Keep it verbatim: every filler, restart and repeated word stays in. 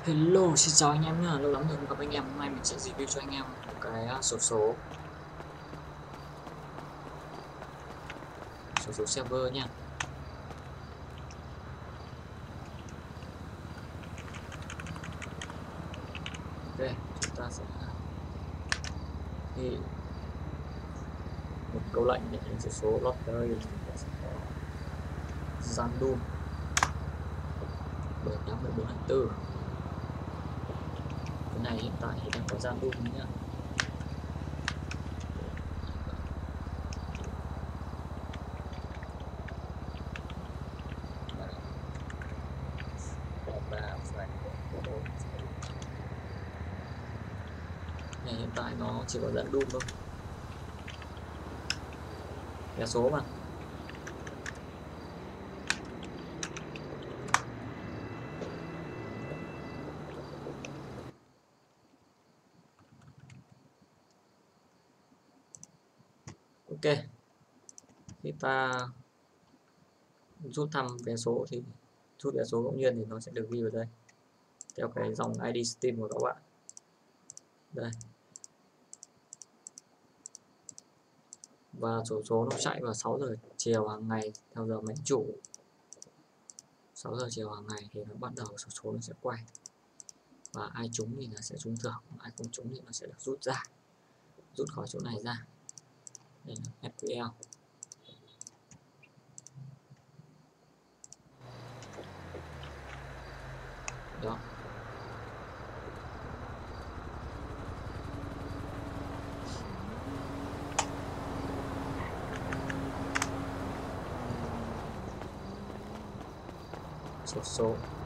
Hello, xin chào anh em nhá, lâu lắm rồi không gặp anh em. Hôm nay mình sẽ review cho anh em một cái uh, sổ số sổ số server nha. Ok, chúng ta sẽ ghi một câu lệnh để đánh sổ số lottery. Chúng ta sẽ có random bảy tám mười bốn hai mươi tư. Cái này hiện tại thì đang có random nhá. Này, hiện tại nó chỉ có random thôi, vé số mà. Ok, khi ta rút thăm vé số thì rút vé số ngẫu nhiên thì nó sẽ được ghi vào đây theo cái dòng i đê Steam của các bạn đây, và sổ số nó chạy vào sáu giờ chiều hàng ngày theo giờ máy chủ. Sáu giờ chiều hàng ngày thì nó bắt đầu sổ số nó sẽ quay, và ai trúng thì nó sẽ trúng thưởng, ai không trúng thì nó sẽ được rút ra, rút khỏi chỗ này ra. Đây là ép quy lờ đó. Sổ số